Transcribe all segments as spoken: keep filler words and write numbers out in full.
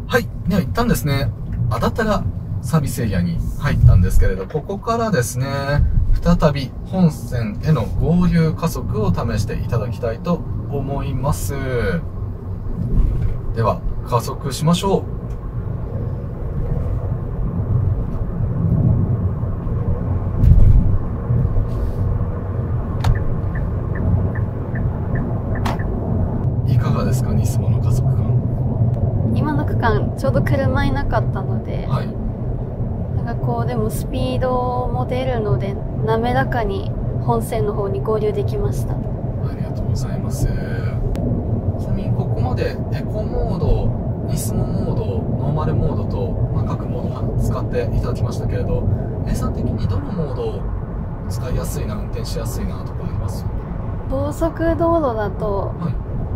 はい。では一旦ですね、あだたらサービスエリアに入ったんですけれど、ここからですね、再び本線への合流加速を試していただきたいと思います。では、加速しましょう。いかがですか、ニスモの加速感。 今の区間ちょうど車いなかったので、 はい。 なんかこうでもスピードも出るので滑らかに本線の方に合流できました。 ありがとうございます。ちなみにここまでエコモード、ニスモモード、ノーマルモードと、まあ、各モードは使っていただきましたけれど、Aさん的にどのモードを使いやすいな、運転しやすいなとかあります？ 高速道路だと、 はい、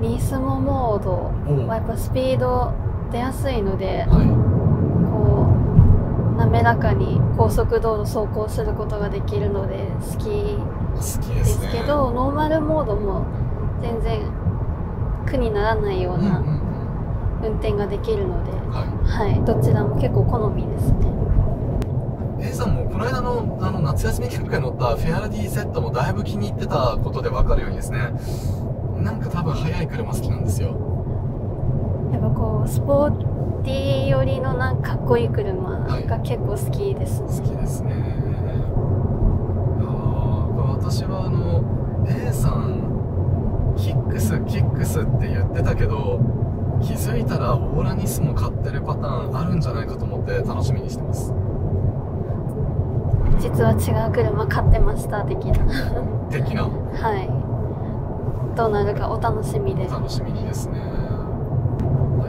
ニスモモードはやっぱスピード出やすいので、 はい、 こう滑らかに高速道路走行することができるので好き好きでですね。 けど、ノーマルモードも全然苦にならないようなうんうん運転ができるので、 うん、はい。 はい、どちらも結構好みですね。 A さんもこの間のあの夏休み企画に乗ったフェアラディ Z もだいぶ気に入ってたことで分かるようにですね、なんか多分速い車好きなんですよ。 やっぱこうスポーティー寄りのなんかかっこいい車が結構好きですね。 好きですね。あ私はあの A さんキックスキックスって言ってたけど、気づいたらオーラニスも買ってるパターンあるんじゃないかと思って楽しみにしてます。 実は違う車買ってました的な的なはい、どうなるかお楽しみです。 楽しみにですね。はい、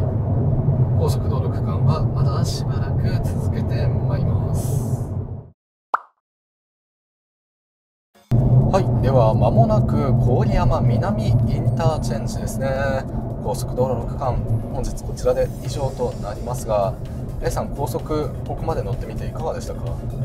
高速道路区間はまだしばらく続けてまいります。はい、では間もなく郡山南インターチェンジですね。高速道路の区間、本日こちらで以上となりますが、A さん、高速ここまで乗ってみていかがでしたか？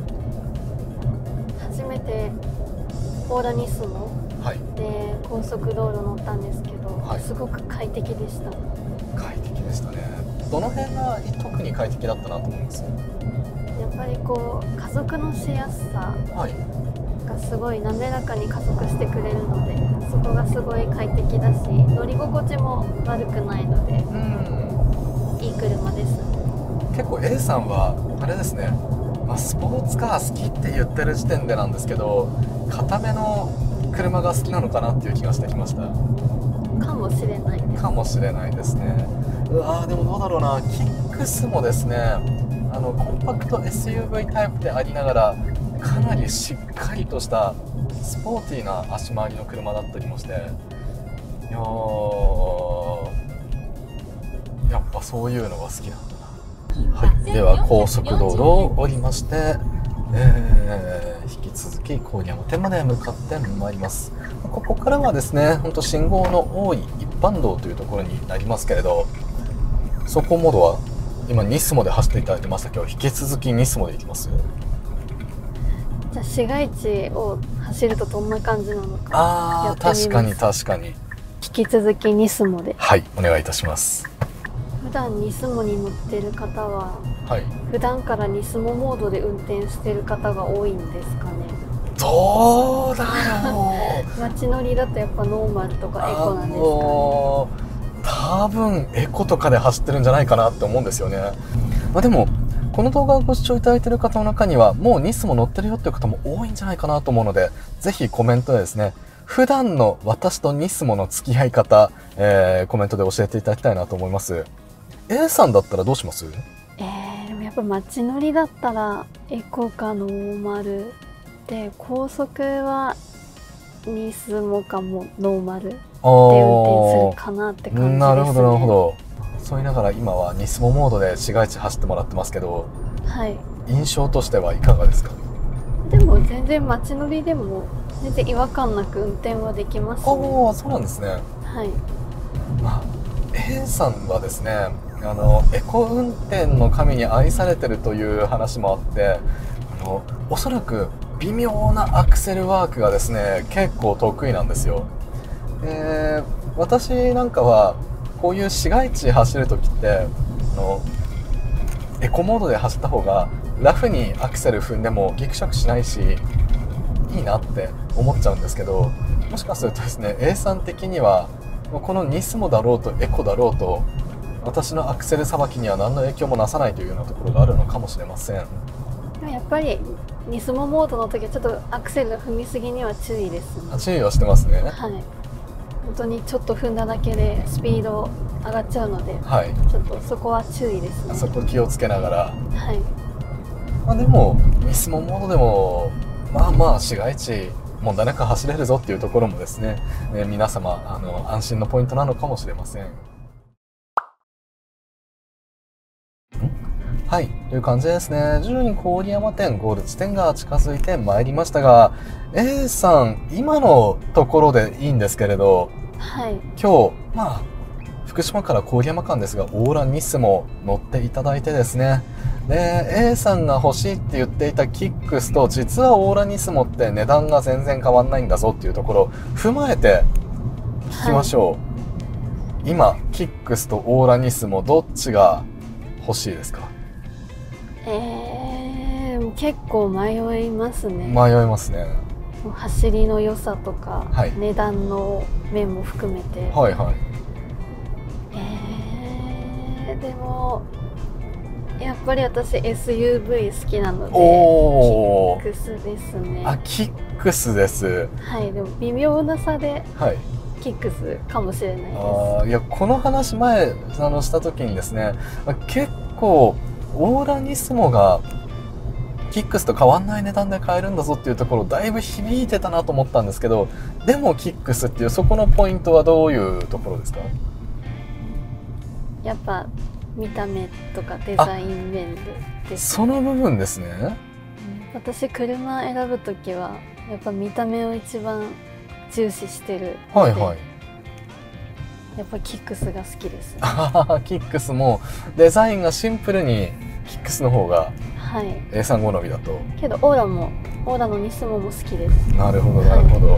初めてオーラニスモで高速道路乗ったんですけど、はい、すごく快適でした。 快適でしたね。どの辺が特に快適だったなと思います？ やっぱりこう加速のしやすさがすごい滑らかに加速してくれるので、そこがすごい快適だし、乗り心地も悪くないので、うん、いい車です。 結構 A さんはあれですね、まあ、スポーツカー好きって言ってる時点でなんですけど、固めの車が好きなのかなっていう気がしてきました。 かもしれないです。 かもしれないですね。うわー、でもどうだろうな、キックスもですね、あのコンパクト エスユーブイ タイプでありながらかなりしっかりとしたスポーティーな足回りの車だったりもして、いやー、やっぱそういうのが好きなんだな。はい、では高速道路を降りまして、えー、引き続き郡山店まで向かってまいります。ここからはですね、本当信号の多い一般道というところになりますけれど、走行モードは今ニスモで走っていただきましたけど、引き続きニスモで行きます。 じゃあ市街地を走るとどんな感じなのか。 あー、確かに確かに。 引き続きニスモで。 はい、お願いいたします。 普段ニスモに乗ってる方は、 はい、 普段からニスモモードで運転してる方が多いんですかね。 どうだろう街乗りだとやっぱノーマルとかエコなんですかね。 多分エコとかで走ってるんじゃないかなって思うんですよね。まあ、でもこの動画をご視聴いただいている方の中にはもうニスモ乗ってるよっていう方も多いんじゃないかなと思うので、ぜひコメントでですね、普段の私とニスモの付き合い方、えー、コメントで教えていただきたいなと思います。 A さんだったらどうします？ えー、でもやっぱ街乗りだったらエコかノーマルで、高速はニスモかもノーマルで運転するかなって感じですね。 なるほどなるほど。そう言いながら今はニスモモードで市街地走ってもらってますけど、 はい、 印象としてはいかがですか？ でも全然街乗りでも全然違和感なく運転はできますね。 ああ、そうなんですね。 はい。 まあ、A さんはですね、あのエコ運転の神に愛されてるという話もあって、あのおそらく微妙なアクセルワークがですね結構得意なんですよ。で、私なんかはこういう市街地走るときってあのコモードで走った方がラフにアクセル踏んでもギクシャクしないしいいなって思っちゃうんですけど、もしかするとですね A さん的にはこのニスモだろうとエコだろうと私のアクセルさばきには何の影響もなさないというようなところがあるのかもしれません。 やっぱりニスモモードの時はちょっとアクセル踏みすぎには注意ですね。 注意はしてますね。 はい、本当にちょっと踏んだだけでスピード上がっちゃうので、はい、ちょっとそこは注意ですね。 そこ気をつけながら、 はい、 まあ、でもニスモモードでもまあまあ市街地問題なく走れるぞっていうところもですね、えー、皆様あの安心のポイントなのかもしれません。はい、という感じでですね、徐々に郡山店ゴール地点が近づいてまいりましたが、 A さん今のところでいいんですけれど、はい、今日まあ福島から郡山間ですがオーラニスモ乗っていただいてですね、で A さんが欲しいって言っていたキックスと実はオーラニスモって値段が全然変わんないんだぞっていうところを踏まえて聞きましょう。はい、今キックスとオーラニスモどっちが欲しいですか？ えー、結構迷いますね。 迷いますね。 走りの良さとか、はい、値段の面も含めて。はいはい。えー、でもやっぱり私 エスユーブイ 好きなのでおキックスですね。 あ、キックスです。 はい、でも微妙な差で、はい、キックスかもしれないです。 あ、いやこの話前あのした時にですね、結構オーラニスモがキックスと変わんない値段で買えるんだぞっていうところだいぶ響いてたなと思ったんですけど、でもキックスっていうそこのポイントはどういうところですか？ やっぱ見た目とかデザイン面でです、 ね、その部分ですね。 私車選ぶときはやっぱ見た目を一番重視してるので、はいはい、やっぱキックスが好きですね。 キックスもデザインがシンプルにキックスの方が A さん好みだと、はい、 けどオーラもオーラのニスモも好きです。 なるほどなるほど、はい、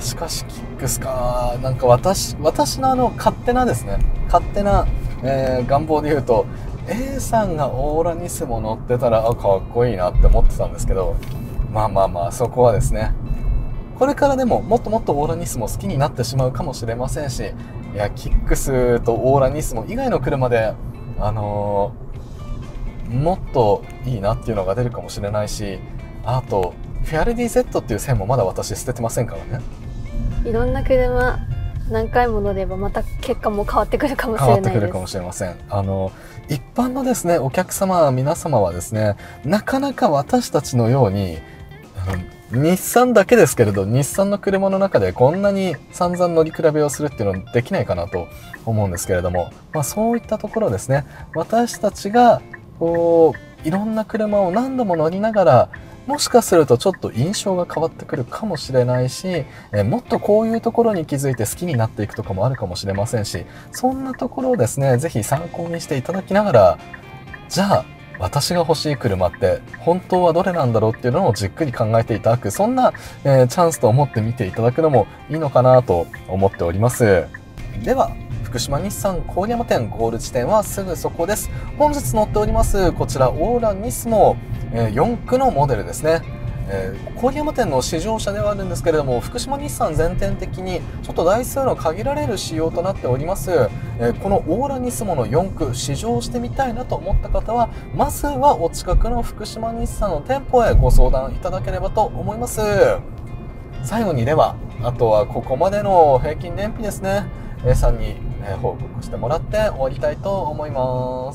しかしキックスか、なんか私私のあの勝手なですね勝手な、えー、願望で言うと A さんがオーラニスモ乗ってたらあかっこいいなって思ってたんですけど、まあまあまあそこはですねこれからでももっともっとオーラニスモ好きになってしまうかもしれませんし、いやキックスとオーラニスモ以外の車であのー、もっといいなっていうのが出るかもしれないし、あとフェアレディ Z っていう線もまだ私捨ててませんからね。 いろんな車何回も乗ればまた結果も変わってくるかもしれないです。 変わってくるかもしれません。あの一般のですねお客様皆様はですねなかなか私たちのようにあの日産だけですけれど日産の車の中でこんなに散々乗り比べをするっていうのはできないかなと思うんですけれども、まあ、そういったところですね私たちがこういろんな車を何度も乗りながらもしかするとちょっと印象が変わってくるかもしれないし、えもっとこういうところに気づいて好きになっていくとかもあるかもしれませんし、そんなところをですねぜひ参考にしていただきながら、じゃあ私が欲しい車って本当はどれなんだろうっていうのをじっくり考えていただく、そんな、えー、チャンスと思って見ていただくのもいいのかなと思っております。では福島日産郡山店ゴール地点はすぐそこです。本日乗っておりますこちらオーラニスモ、えー、よん区のモデルですね。えー、郡山店の試乗車ではあるんですけれども福島日産全店的にちょっと台数の限られる仕様となっております。えー、このオーラニスモのよん区試乗してみたいなと思った方はまずはお近くの福島日産の店舗へご相談いただければと思います。最後にではあとはここまでの平均燃費ですね A さんに報告してもらって終わりたいと思います。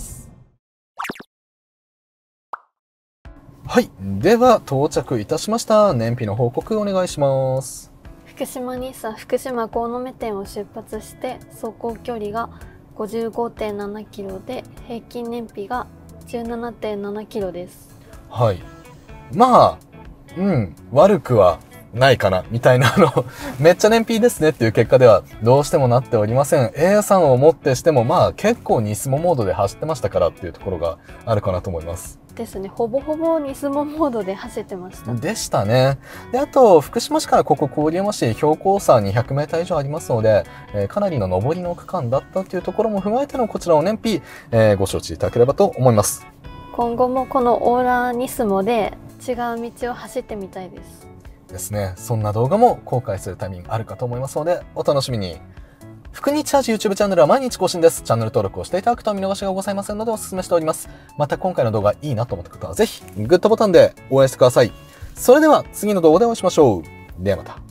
はい、では到着いたしました。燃費の報告お願いします。 福島日産福島郡野目店を出発して走行距離が ごじゅうごてんななキロで平均燃費が じゅうななてんななキロです。 はい、まあうん悪くはないかなみたいなあのめっちゃ燃費ですねっていう結果ではどうしてもなっておりません。 A さんをもってしてもまあ結構ニスモモードで走ってましたからっていうところがあるかなと思いますですね。ほぼほぼニスモモードで走ってましたでしたね。であと福島市からここ郡山市標高差 にひゃくメーター 以上ありますので、えー、かなりの上りの区間だったっていうところも踏まえてのこちらの燃費、えー、ご承知いただければと思います。 今後もこのオーラニスモで違う道を走ってみたいです。 ですね。そんな動画も公開するタイミングあるかと思いますのでお楽しみに。福にチャージ YouTube チャンネルは毎日更新です。チャンネル登録をしていただくと見逃しがございませんのでお勧めしております。また今回の動画いいなと思った方はぜひグッドボタンで応援してください。それでは次の動画でお会いしましょう。ではまた。